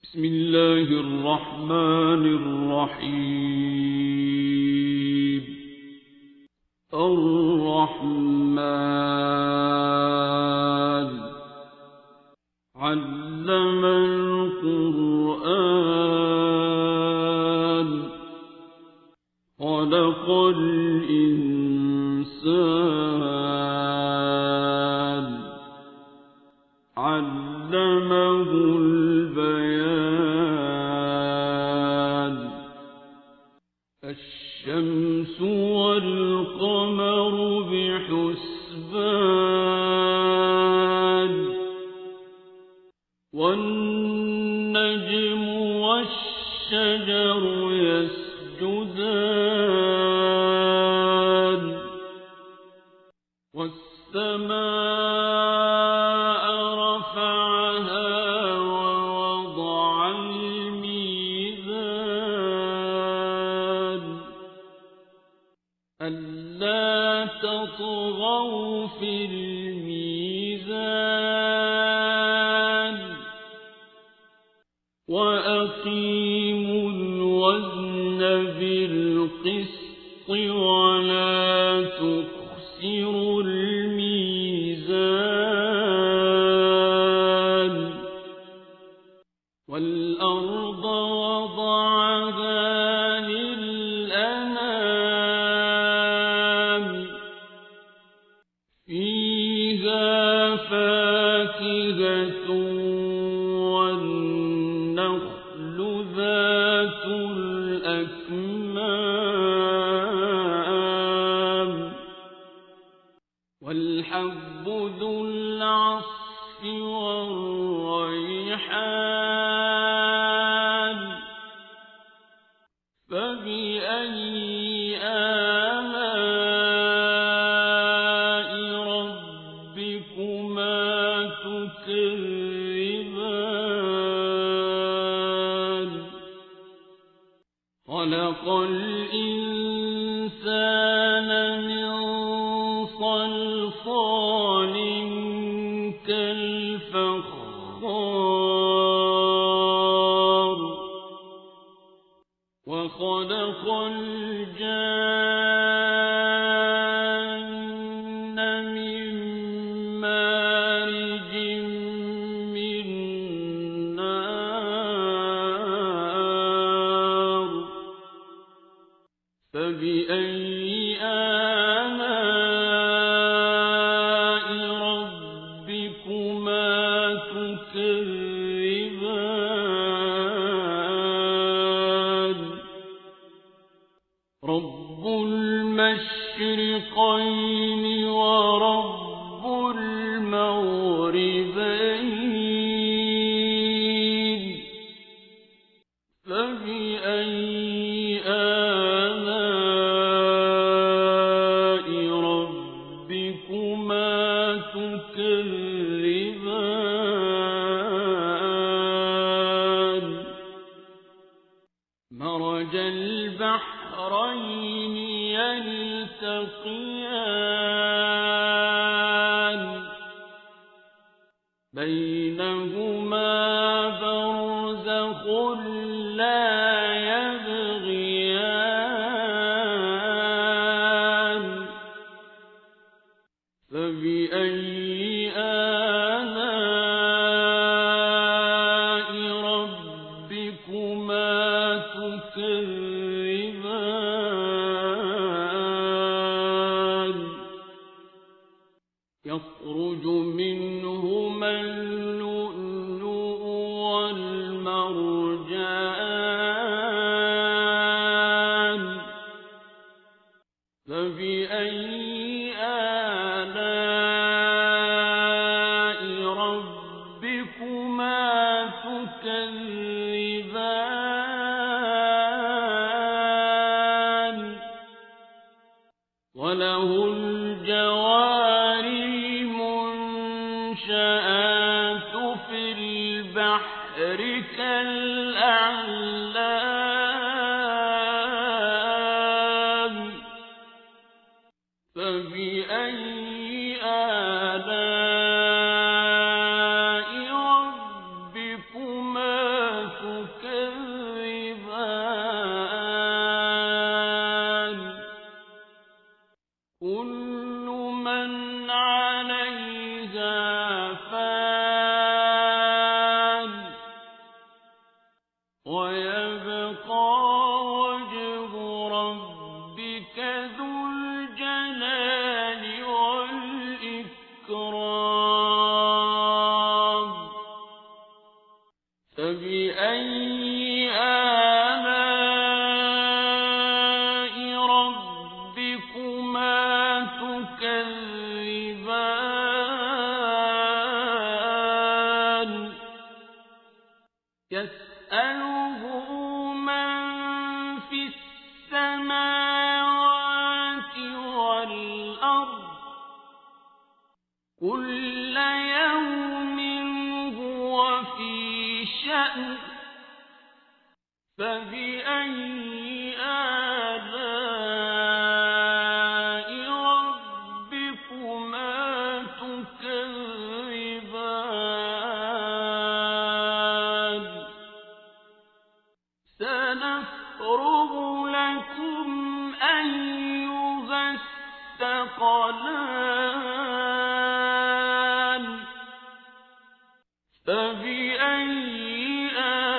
بسم الله الرحمن الرحيم. الرحمن علم القرآن خلق الإنسان علمه البيان. الشمس والقمر بحسبان والنجم والشجر يسجدان والسماء رفعها ووضع الميزان ألا تطغوا في الميزان وأقيموا الوزن بالقسط ولا تخسروا الميزان. والأرض وضعها للأنام فيها فاكهة والنخل ذات الأكمام والحب ذو العصف والريحان. فبأي آلاء ربكما تكذبان. خلق الإنسان من صلصال كالفخار وخلق الجان من مارج من نار. فبأي آلاء ربكما تكذبان. رب المشرقين ورب المغربين. فبأي آلاء ربكما تكذبان. مرج البحرين يلتقيان بينهما برزخ لا يبغيان. فبأي آلاء ربكما تكذبان. يخرج منهما اللؤلؤ والمرجان. فبأي آلاء ربكما تكذبان. وله الجوار المنشآت في البحر كالأعلام. فبأي آلاء ربكما تكذبان. ويبقى وجه ربك ذو الجلال والإكرام فبأي آلاء ربكما تكذبان يسأله من في السماوات والأرض كل يوم هو في شأن فبأي آلاء ربكما تكذبان سنفرغ لكم أيها الثقلان فبأي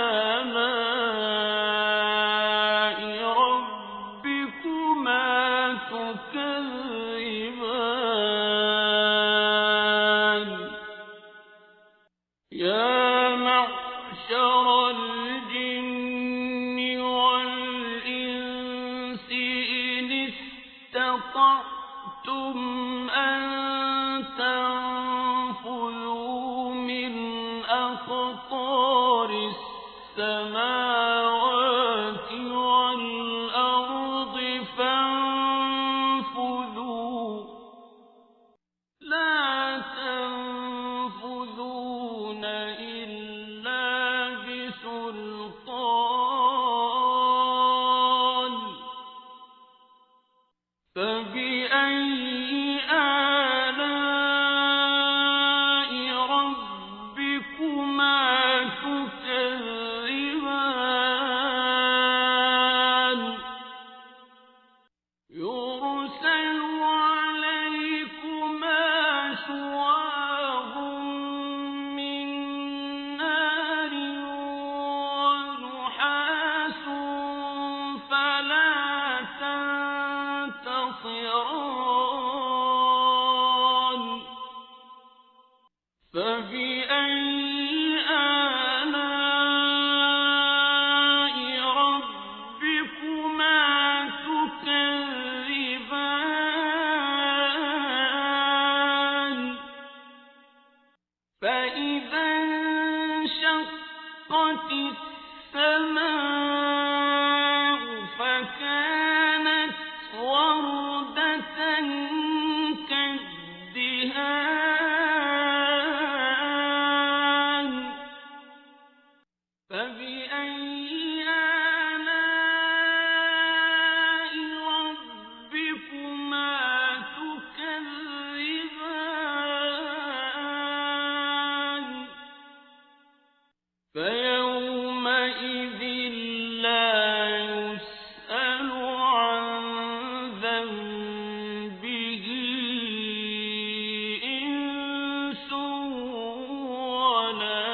آلاء ربكما تكذبان يا معشر الجن والإنس إن استطعتم أن تنفذوا من أقطار السماوات والأرض فانفذوا لا تنفذون إلا بسلطان فبأي آلاء ربكما تكذبان يرسل عليكما شواظ من نار ونحاس فلا تنتصران فبأي آلاء ربكما تكذبان فإذا انشقت السماء فكانت وردة كالدهان فبأي آلاء ربكما تكذبان فيومئذ لا يسأل عن ذنبه إنس ولا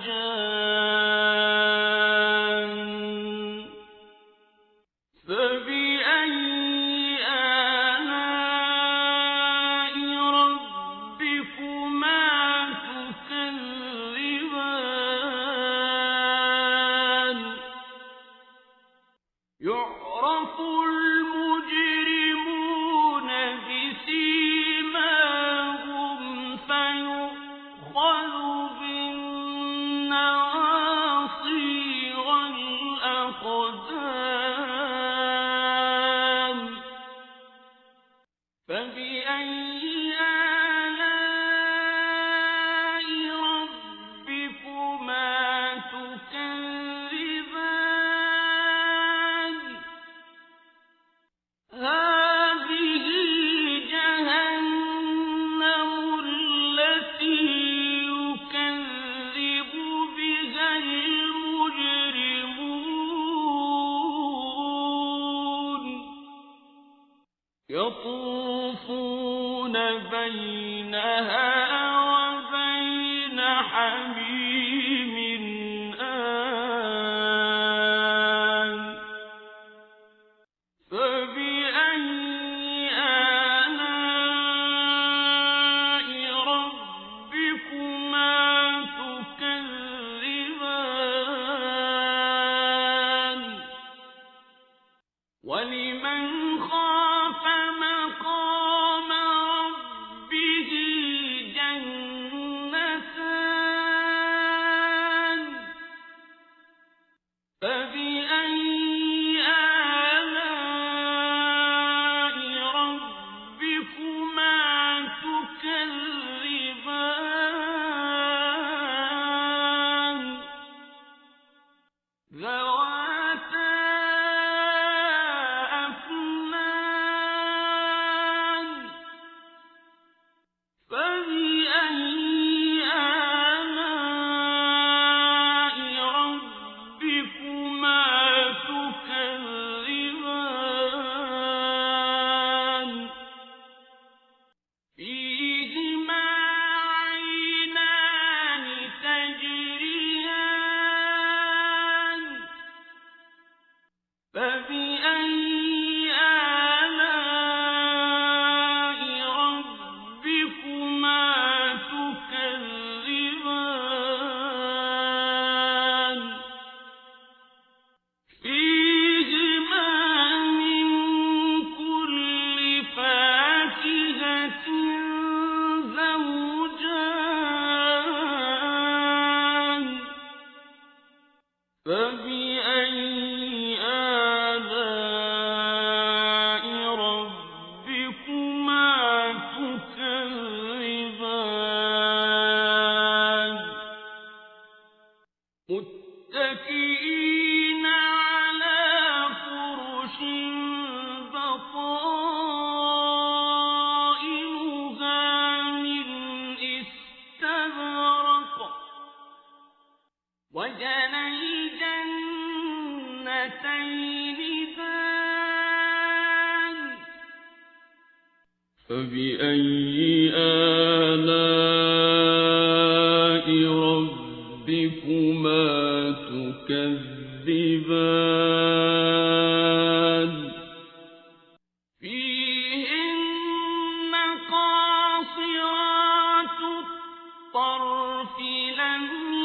جان فبأي آلاء ربكما تكذبان يعرف المجرمون بسيماهم فيؤخذ بالنواصي والأقدام فبأي آلاء ربكما تكذبان هذه جهنم التي يكذب بها المجرمون يطوفون بينها وبين حميم آن وَلِمَنْ خَافَ مَقَامَ رَبِّهِ جَنَّتَانِ فَبِأَيِّ آلَاءِ رَبِّكُمَا تُكَذِّبَانِ ذَوَاتَا أَفْنَانٍ فَبِأَيِّ آلَاءِ رَبِّكُمَا تُكَذِّبَانِ فِيهِمَا عَيْنَانِ تَجْرِيَانِ فَبِأَيِّ آلَاءِ رَبِّكُمَا تُكَذِّبَانِ فِيهِمَا مِن كُلِّ فَاكِهَةٍ زَوْجَانِ فَبِأَيِّ آلَاءِ رَبِّكُمَا تُكَذِّبَانِ مُتَّكِئِينَ عَلَى فُرُشٍ بَطَائِنُهَا مِنْ إِسْتَبْرَقٍ وَجَنَى الْجَنَّتَيْنِ دَانٍ فَبِأَيِّ آلَاءِ رَبِّكُمَا تُكَذِّبَانِ فِيهِنَّ قَاصِرَاتُ الطَّرْفِ لَمْ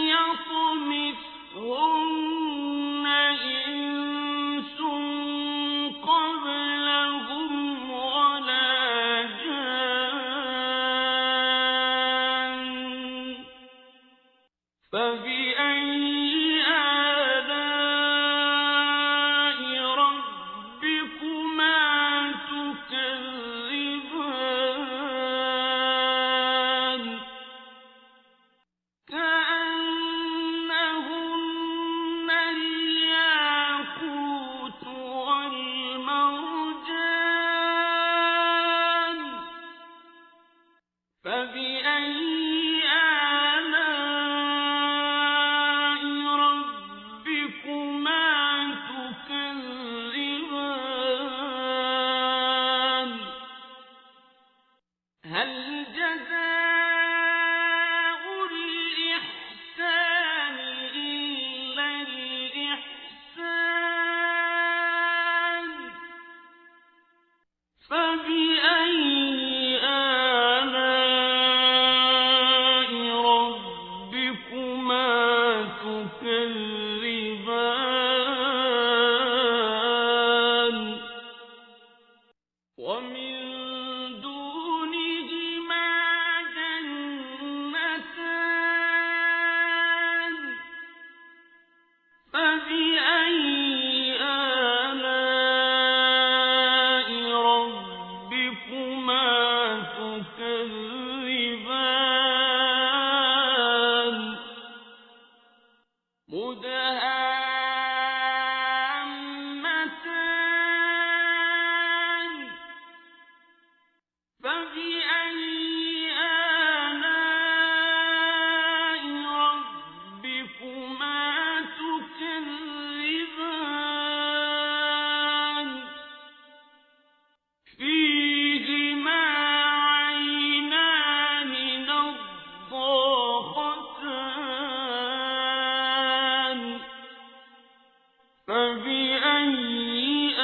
يَطْمِثْهُنَّ إِنسٌ قَبْلَهُمْ وَلَا جَانٌّ فَبِأَيِّ آلَاءِ رَبِّكُمَا تُكَذِّبَانِ كَأَنَّهُنَّ الْيَاقُوتُ وَالْمَرْجَانُ فَبِأَيِّ آلَاءِ رَبِّكُمَا تُكَذِّبَانِ هَلْ جَزَاءُ الْإِحْسَانِ إِلَّا الْإِحْسَانُ فَبِأَيِّ آلَاءِ رَبِّكُمَا تُكَذِّبَانِ وَمِن دُونِهِمَا جَنَّتَانِ فَبِأَيِّ آلَاءِ رَبِّكُمَا تُكَذِّبَانِ مُدْهَامَّتَانِ فَبِأَيِّ آلَاءِ رَبِّكُمَا تُكَذِّبَانِ فِيهِمَا عَيْنَانِ نَضَّاخَتَانِ فَبِأَيِّ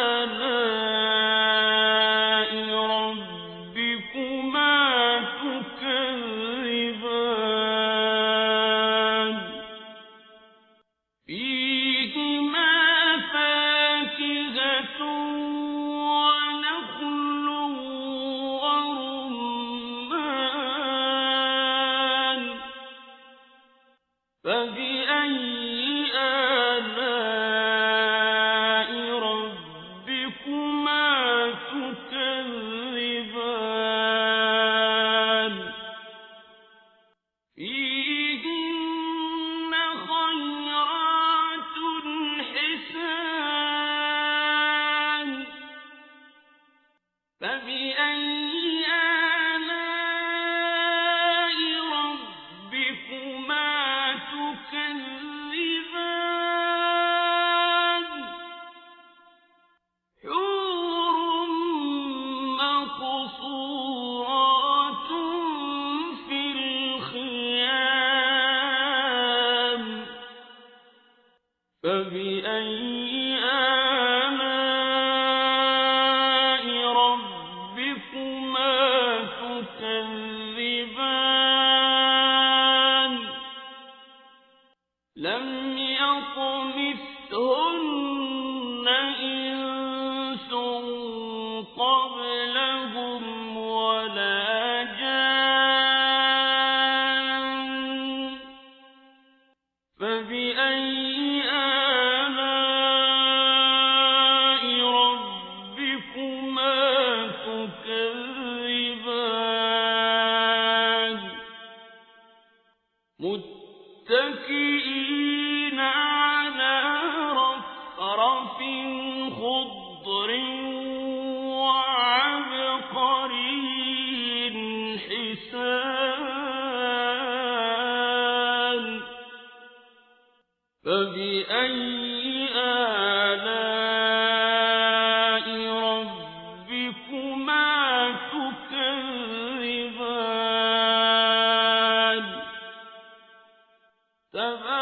آلَاءِ رَبِّكُمَا تُكَذِّبَانِ فِيهِمَا فَاكِهَةٌ ونخل ورمان فبأي آلاء ربكما تكذبان فيهن خيرات حسان فبأي آلاء ربكما تكذبان حور مقصورات في الخيام فبأي آلاء ربكما تكذبان لم يطمثهن إنس قبلهم ولا جان فبأي آلاء ربكما تكذبان متكئين على رفرف خضر وعبقري حسان فبأي آلاء ربكما تكذبان